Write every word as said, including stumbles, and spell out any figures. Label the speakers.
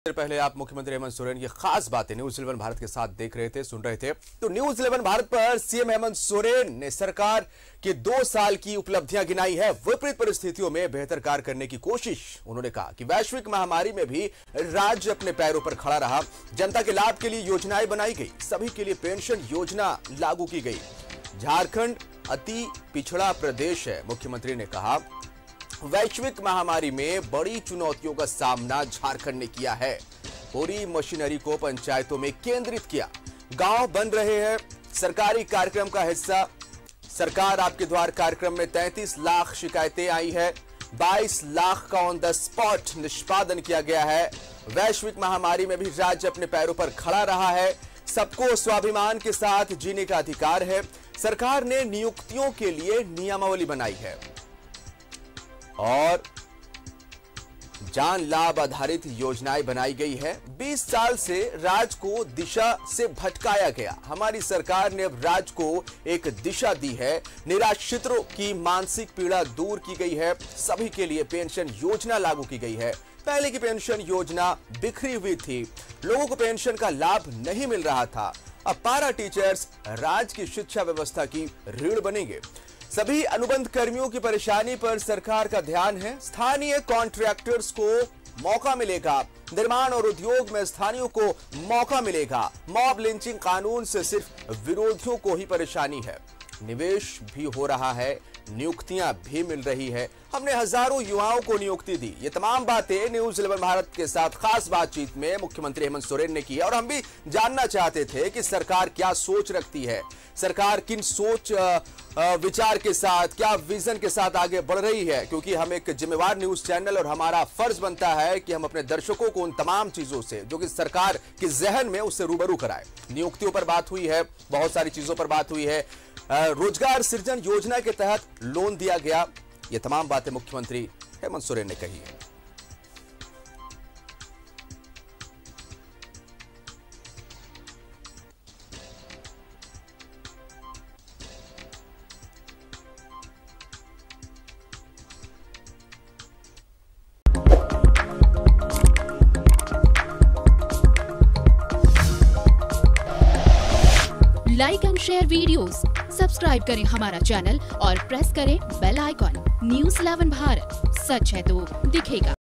Speaker 1: देर पहले आप मुख्यमंत्री हेमंत सोरेन की खास बातें न्यूज इलेवन भारत के साथ देख रहे थे, सुन रहे थे। तो न्यूज इलेवन भारत पर सीएम हेमंत सोरेन ने सरकार के दो साल की उपलब्धियां गिनाई है। विपरीत परिस्थितियों में बेहतर कार्य करने की कोशिश। उन्होंने कहा कि वैश्विक महामारी में भी राज्य अपने पैरों पर खड़ा रहा। जनता के लाभ के लिए योजनाएं बनाई गई, सभी के लिए पेंशन योजना लागू की गई। झारखंड अति पिछड़ा प्रदेश है, मुख्यमंत्री ने कहा। वैश्विक महामारी में बड़ी चुनौतियों का सामना झारखंड ने किया है। पूरी मशीनरी को पंचायतों में केंद्रित किया। गांव बन रहे हैं सरकारी कार्यक्रम का हिस्सा। सरकार आपके द्वार कार्यक्रम में तैंतीस लाख शिकायतें आई है। बाईस लाख का ऑन द स्पॉट निष्पादन किया गया है। वैश्विक महामारी में भी राज्य अपने पैरों पर खड़ा रहा है। सबको स्वाभिमान के साथ जीने का अधिकार है। सरकार ने नियुक्तियों के लिए नियमावली बनाई है और जान लाभ आधारित योजनाएं बनाई गई है। बीस साल से राज्य को दिशा से भटकाया गया। हमारी सरकार ने अब राज्य को एक दिशा दी है। निराश्रितों की मानसिक पीड़ा दूर की गई है। सभी के लिए पेंशन योजना लागू की गई है। पहले की पेंशन योजना बिखरी हुई थी, लोगों को पेंशन का लाभ नहीं मिल रहा था। अब पारा टीचर्स राज्य की शिक्षा व्यवस्था की रीढ़ बनेंगे। सभी अनुबंध कर्मियों की परेशानी पर सरकार का ध्यान है। स्थानीय कॉन्ट्रैक्टर्स को मौका मिलेगा। निर्माण और उद्योग में स्थानीयों को मौका मिलेगा। मॉब लिंचिंग कानून से सिर्फ विरोधियों को ही परेशानी है। निवेश भी हो रहा है, नियुक्तियां भी मिल रही है। हमने हजारों युवाओं को नियुक्ति दी। ये तमाम बातें न्यूज इलेवन भारत के साथ खास बातचीत में मुख्यमंत्री हेमंत सोरेन ने की और हम भी जानना चाहते थे कि सरकार क्या सोच रखती है, सरकार किन सोच विचार के साथ, क्या विजन के साथ आगे बढ़ रही है। क्योंकि हम एक जिम्मेवार न्यूज चैनल और हमारा फर्ज बनता है कि हम अपने दर्शकों को उन तमाम चीजों से जो कि सरकार के जहन में उससे रूबरू कराए। नियुक्तियों पर बात हुई है, बहुत सारी चीजों पर बात हुई है। रोजगार सृजन योजना के तहत लोन दिया गया। ये तमाम बातें मुख्यमंत्री हेमंत सोरेन ने कही है।
Speaker 2: Like and share videos, subscribe करें हमारा चैनल और प्रेस करें bell icon. News eleven Bharat, सच है तो दिखेगा।